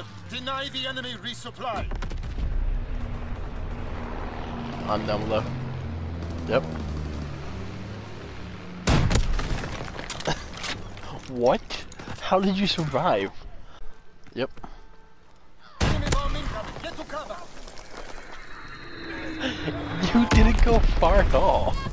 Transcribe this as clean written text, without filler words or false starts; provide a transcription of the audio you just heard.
Serve. Deny the enemy resupply. I'm down below. Yep. What? How did you survive? Yep. Enemy bomb incoming. Get to cover. You didn't go far at all.